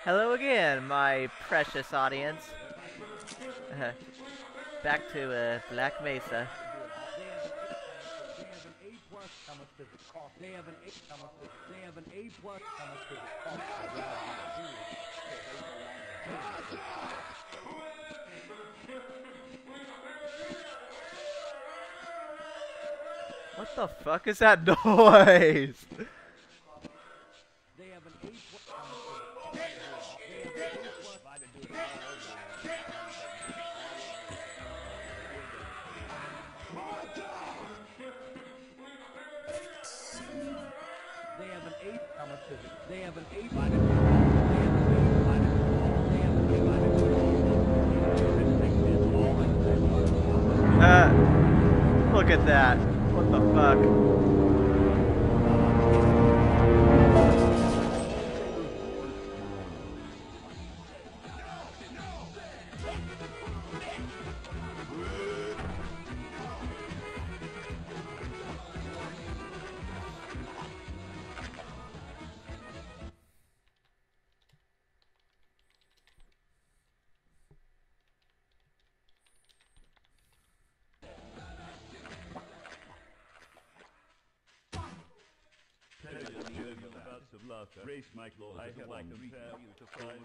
Hello again, my precious audience. Back to Black Mesa. What the fuck is that noise? Look at that. What the fuck? Race my claws. I have like to compare you to fly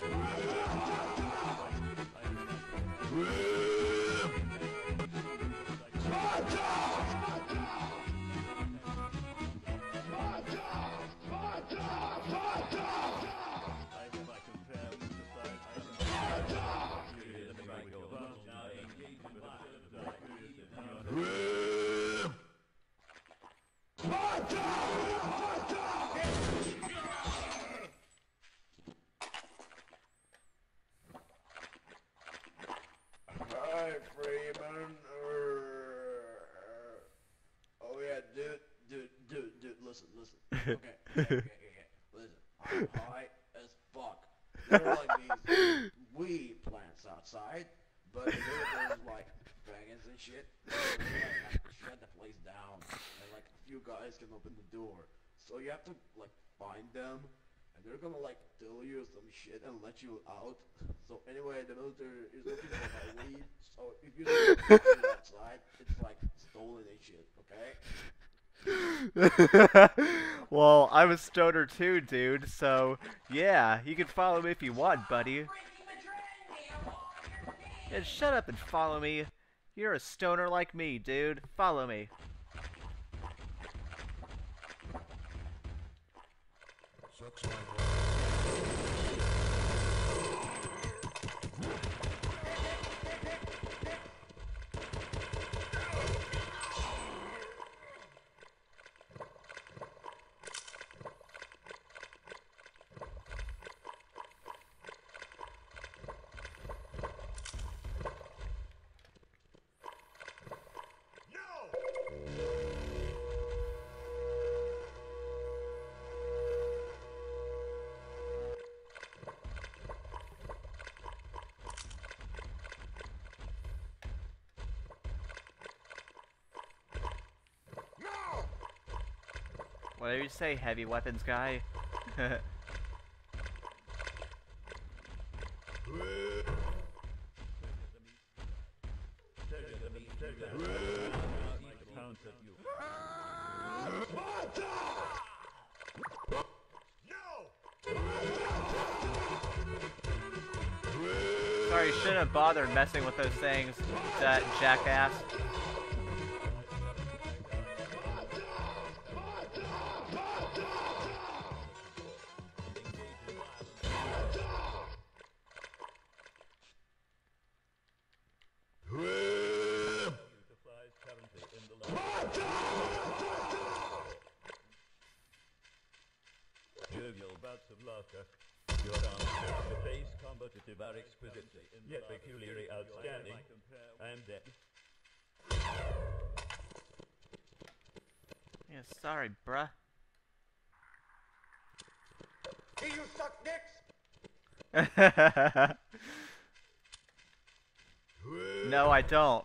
Okay. Listen, I'm high as fuck. There are like these weed plants outside, but there's like faggots and shit. So like, shut the place down, and like a few guys can open the door. So you have to like find them, and they're gonna like tell you some shit and let you out. So anyway, the military is looking for my weed. So if you see it outside, it's like stolen and shit. Okay. Well, I'm a stoner too, dude, so yeah, you can follow me if you want, buddy. And shut up and follow me. You're a stoner like me, dude. Follow me. Sucks my What did you say, heavy weapons guy? Sorry, you shouldn't have bothered messing with those things, that jackass. Jovial bouts of laughter. Your arms the face combative are exquisite, yet peculiarly outstanding. I am dead. Yeah, sorry, bruh. Do you suck dicks? No, I don't.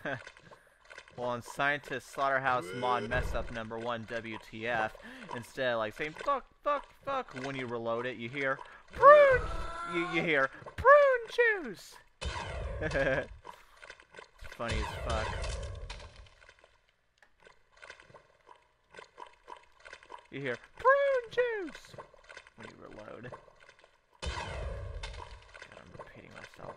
Well, on Scientist Slaughterhouse mod mess up number 1 WTF, instead of like saying fuck, fuck, fuck when you reload it, you hear prune. You hear prune juice. It's funny as fuck. You hear prune juice when you reload. God, I'm repeating myself.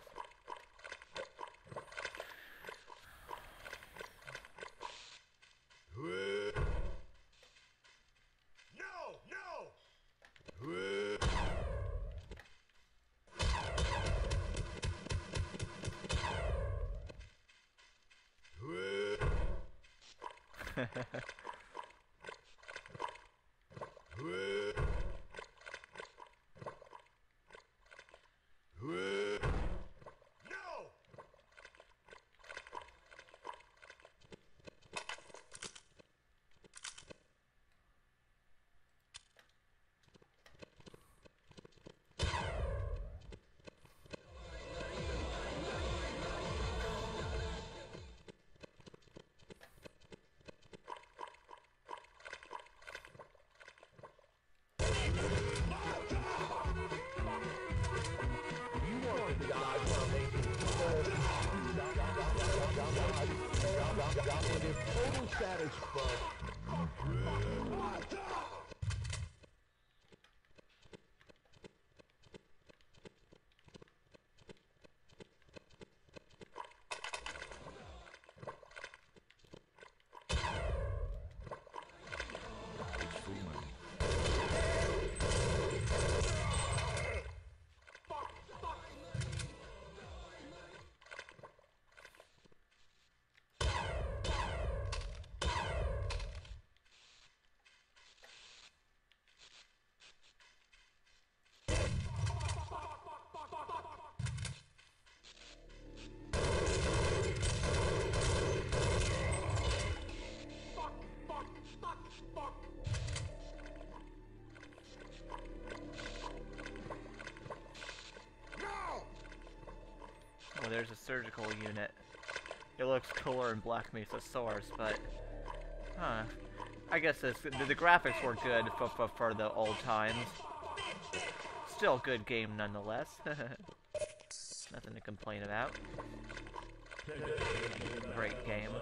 Well, there's a surgical unit. It looks cooler in Black Mesa Source, but I guess the graphics were good for the old times. Still a good game nonetheless. Nothing to complain about. Great game.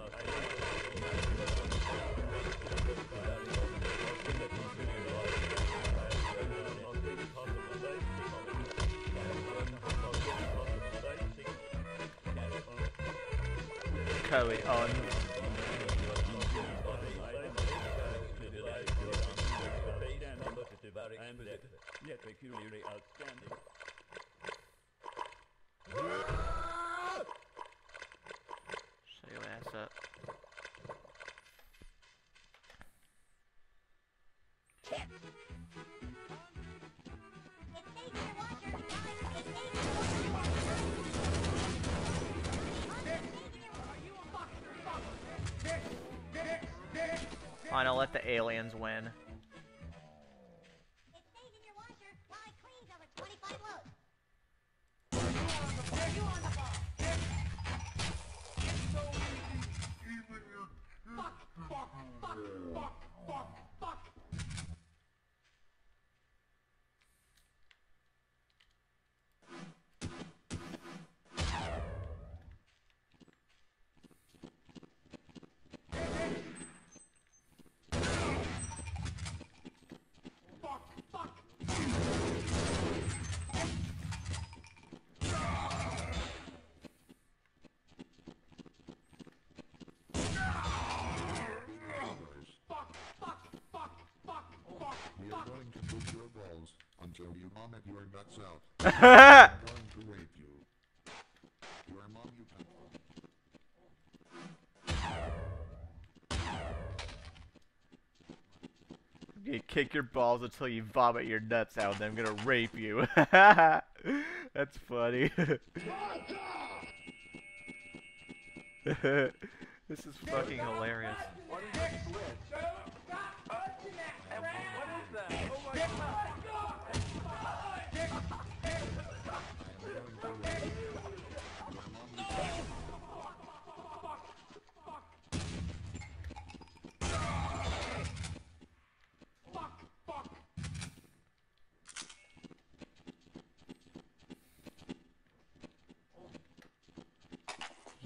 Carry on. Yet peculiarly outstanding. Shut your ass up. Fine, I'll let the aliens win. We are going to push your balls until you vomit your nuts out. I'm going to rape you. Your mom, you can. You kick your balls until you vomit your nuts out, and then I'm gonna rape you. That's funny. This is fucking hilarious. What is that switch? What is that? Oh my god!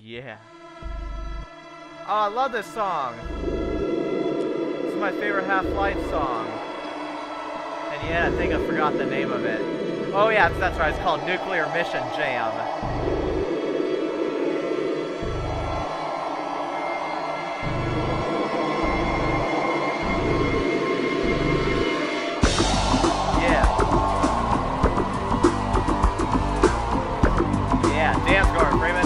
Yeah. Oh, I love this song. This is my favorite Half-Life song. And yeah, I think I forgot the name of it. Oh yeah, that's right. It's called Nuclear Mission Jam. Yeah, dance guard, Freeman.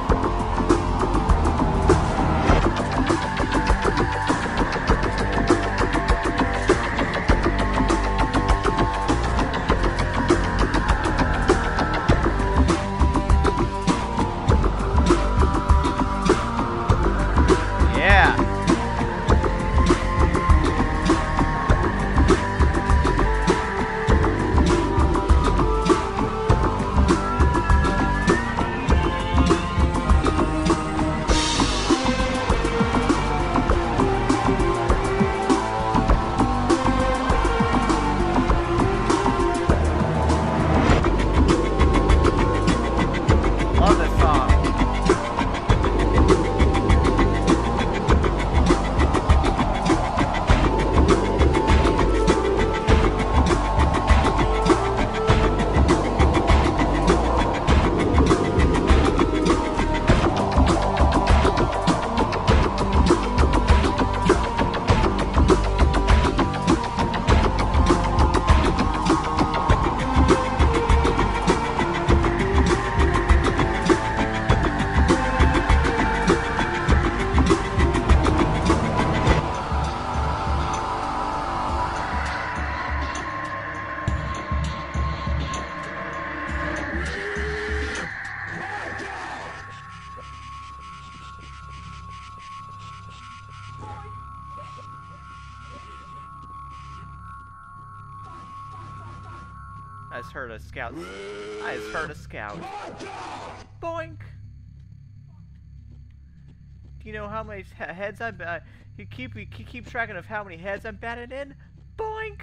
Yeah. Love this song. I just heard a scout. I just heard a scout. Boink! Do you know how many heads I'm you keep tracking of how many heads I'm batted in? Boink!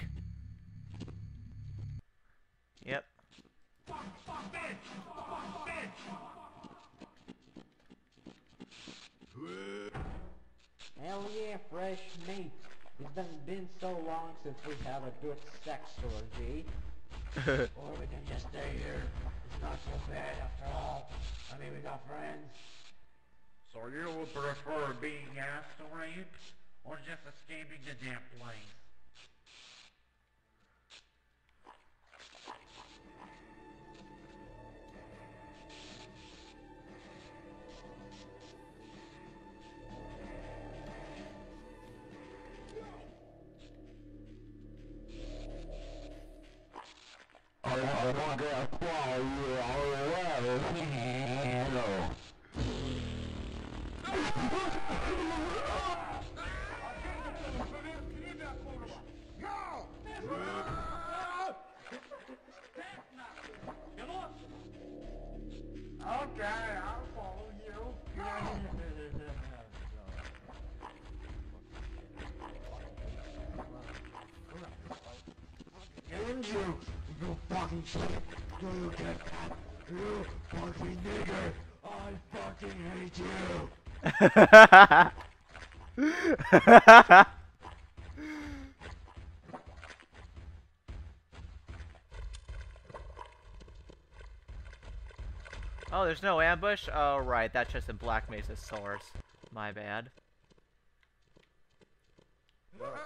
Yep. Hell yeah, fresh meat. It's been so long since we had a good sex orgy. Or we can just stay here. It's not so bad after all. I mean, we got friends. So you would prefer being asked to rape, or just escaping the damn plane? I want to follow you all the way. Hello. Okay, I'll follow you. And you fucking shit. Do you get that? You fucking nigger. I fucking hate you. Oh, there's no ambush? Oh, right. That's just a Black Mesa source. My bad. I have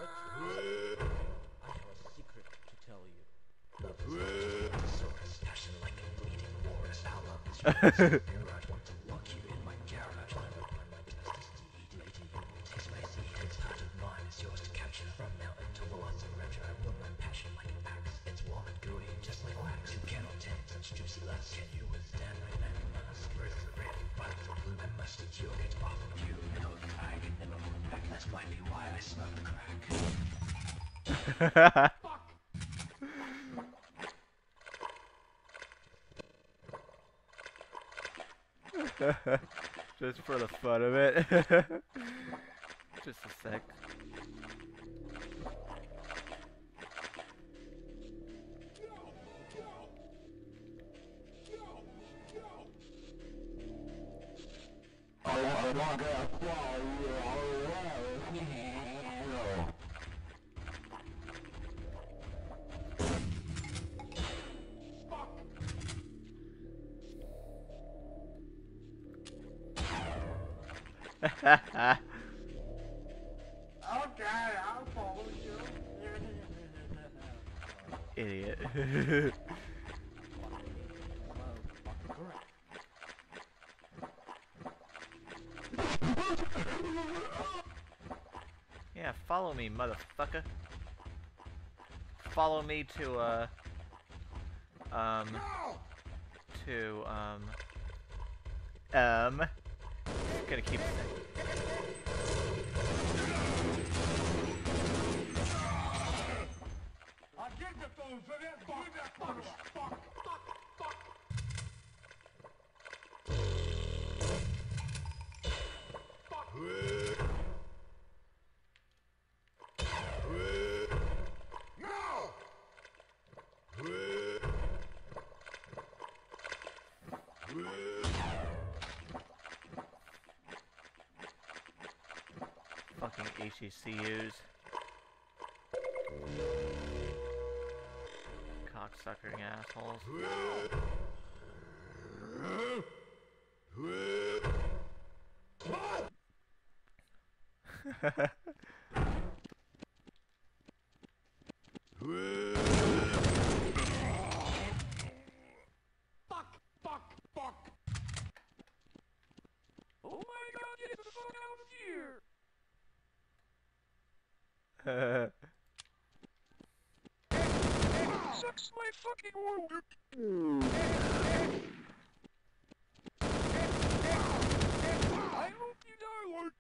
a secret to tell you. Love is source, passion like a bleeding war is how love is yours. I want to lock you in my garage. I will find my justice to eat later. You will taste my seed. It's part of mine. It's yours to capture. From now until the loss of rapture, I will run passion like an axe. It's warm and gooey, just like wax. You cannot tame such juicy lust. Can you withstand my venomous? Birth the red, fight the blue. I must eat you, get off of you. No, I can never move back. That might be why I smoke the crack. Just for the fun of it. Just a sec. Okay, I'll follow you. Idiot. Yeah, follow me, motherfucker. Follow me to, gonna keep I get the phone for that fuck. fucking HECUs. Cocksuckering assholes. Fuck. Oh my god, get the fuck out of here! Sucks my fucking world! I hope you die like...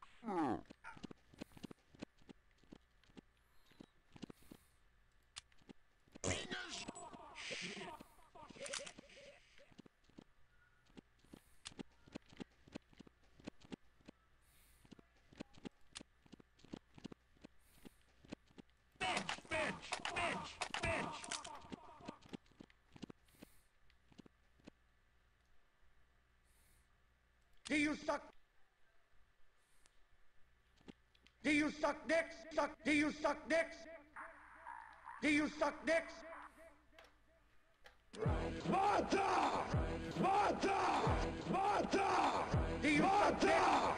Bitch! Do you suck? Do you suck dicks? Do you suck dicks? Do you suck dicks? Sparta! Do you suck dicks?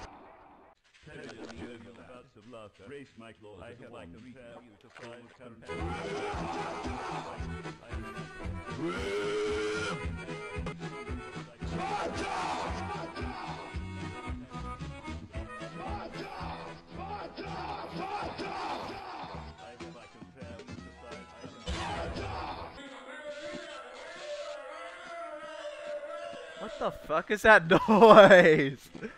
Of laughter. Race my claws. I have like compare you to five What the fuck is that noise?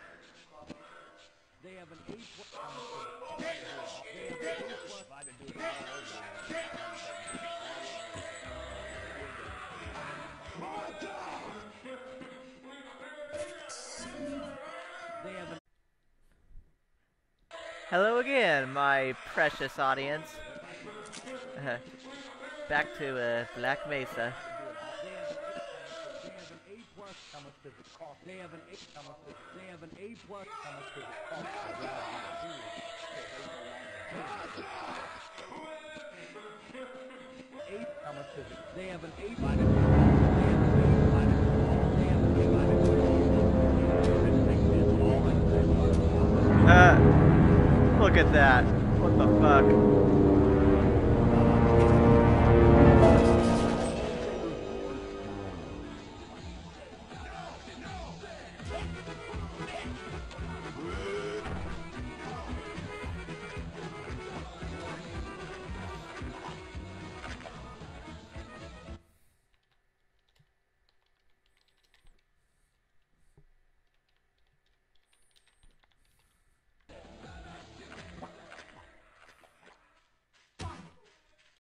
Hello again, my precious audience. Back to Black Mesa. They have an A+. Look at that. What the fuck?